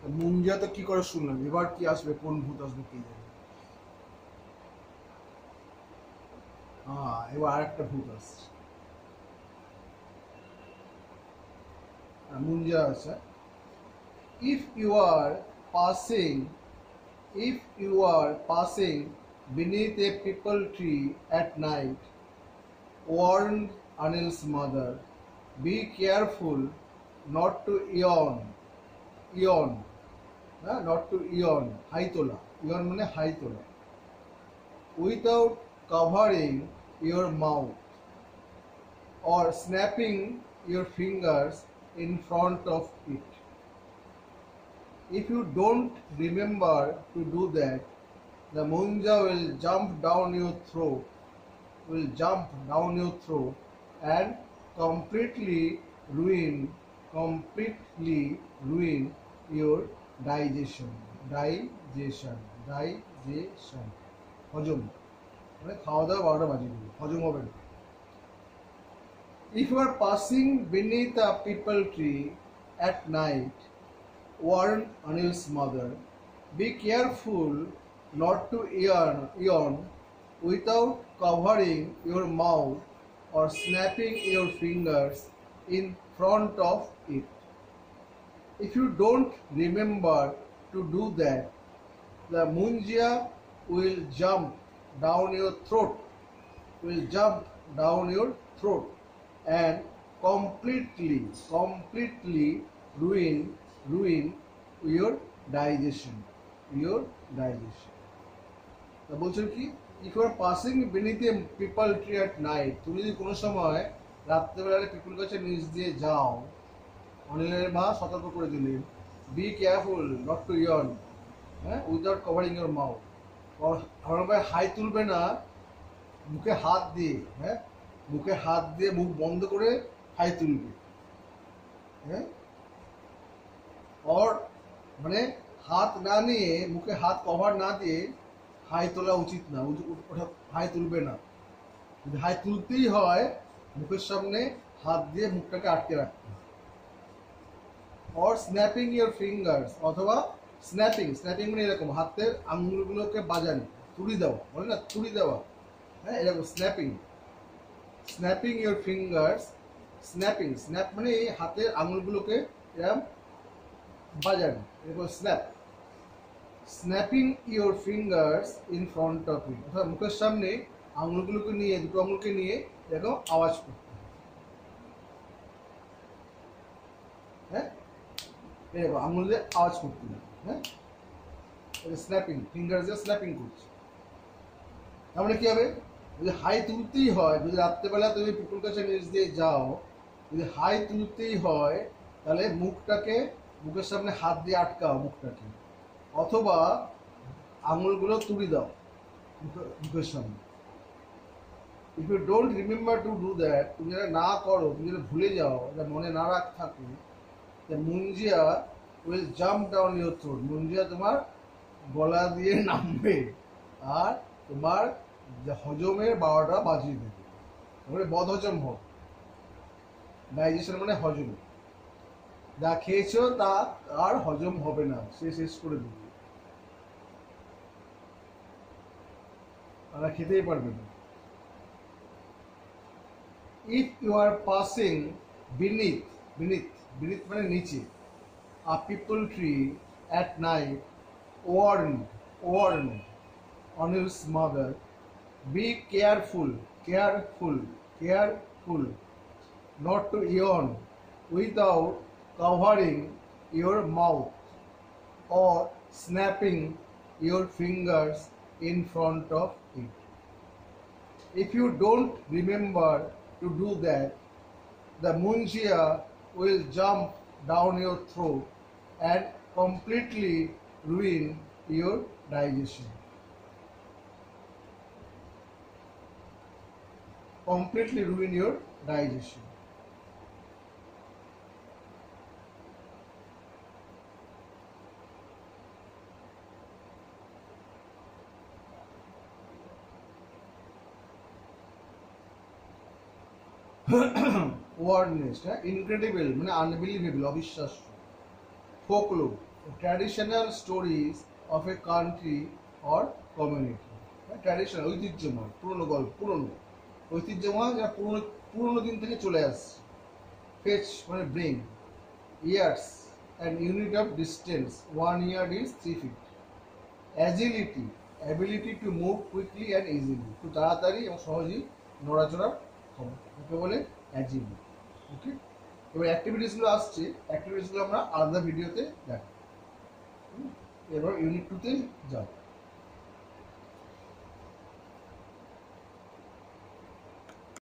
মুঞ্জা তো কি করে শুনলাম, এবার কি আসবে, কোন ভূত আসবে কে জানে। হ্যাঁ, এবার আরেকটা ভূত আসছে। মুঞ্জা আছে। if you are passing if you are passing beneath a peepal tree at night, warned Anil's mother, be careful not to yawn, not to yawn, haitola, yawn মানে haitola, without covering your mouth or snapping your fingers in front of it. If you don't remember to do that, the munja will jump down your throat, and completely ruin your digestion. হজম মানে খাওয়া দাওয়া 12টা বাজিয়ে দিবে, হজম হবে না। If you are passing beneath a peepal tree at night, warned Anil's mother, be careful not to yawn without covering your mouth or snapping your fingers in front of it. If you don't remember to do that, the munjia will jump down your throat, and completely ruin your digestion. তা বলছেন কি, if you are passing beneath a peepal tree at night, তুমি যদি কোনো সময় রাত্রেবেলা পিপুল গাছের নিচ দিয়ে যাও, অনিলের মা সতর্ক করে দিলেন, be careful not to yawn, without covering your mouth. আমার ভাই হাই তুলবে না, মুখে হাত দিয়ে, মুখ বন্ধ করে হাই তুলবে, और মানে হাত না নিয়ে, মুখে হাত কভার না দিয়ে হাই তোলা উচিত না, ওটা হাই তুলবে না। যদি হাই তুলতেই হয়, মুখের সামনে হাত দিয়ে মুখটাকে আটকে রাখতে। और স্ন্যাপিং ইউর ফিঙ্গার্স, অথবা স্ন্যাপিং মানে এরকম হাতের আঙুলগুলোকে বাজানো, তুড়ি দেওয়া, বলে না তুড়ি দেওয়া, এরকম স্ন্যাপিং ইউর ফিঙ্গার্স, স্ন্যাপ মানে এই হাতের আঙুলগুলোকে এরকম বাজানো, এরকম snapping your fingers in front of it, অর্থাৎ মুখের সামনে আঙুলগুলোকে নিয়ে, দুটো আঙুলকে নিয়ে এরকম আওয়াজ করতে, এরকম আঙুল দিয়ে আওয়াজ করতে, স্ন্যাপিং, ফিঙ্গার দিয়ে স্ন্যাপিং করছে। তার মানে কি হবে, যদি হাই তুলতেই হয়, যদি রাত্রেবেলা তুমি পিপুল গাছের নিচ দিয়ে যাও, যদি হাই তুলতেই হয়, তাহলে মুখের সামনে হাত দিয়ে আটকাও মুখটাকে, অথবা আঙুলগুলো তুড়ি দাও মুখের সামনে। If you don't remember to do that, তুমি যেটা না করো, তুমি যেটা ভুলে যাও, এটা মনে না রাখ থাকে, Munjia will jump down your throat, Munjia তোমার গলা দিয়ে নামবে আর তোমার হজমের 12টা বাজিয়ে দেবে, তারপরে বদহজম হবে। ডাইজেশন মানে হজম, যা খেয়েছো তা আর হজম হবে না, সে শেষ করে দেবে, তারা খেতেই পারবে না। If you are passing beneath মানে নিচে, a peepal tree at night, warned Anil's mother, be careful not to yawn without covering your mouth or snapping your fingers in front of it. If you don't remember to do that, the munjia will jump down your throat and completely ruin your digestion. Weirdness, incredible মানে unbelievable, অবিশ্বাস্য। Folklore traditional stories of a country or community. Traditional ঐতিহ্যময়, পুরনো গল্প, পুরনো ঐতিহ্যময়, যা পুরনো পুরনো দিন থেকে চলে আসছে। ফেচ মানে bring, yards and unit of distance, 1 yard is 3 feet। Agility, ability to move quickly and easily, খুব তাড়াতাড়ি এবং সহজেই নড়াচড়ার ক্ষমতা, ওকে বলে অ্যাজিলিটি। ওকে, এবার অ্যাক্টিভিটিসগুলো আসছে, অ্যাক্টিভিটিসগুলো আমরা আলাদা ভিডিওতে দেখো। এবার ইউনিট 2-তে যাও।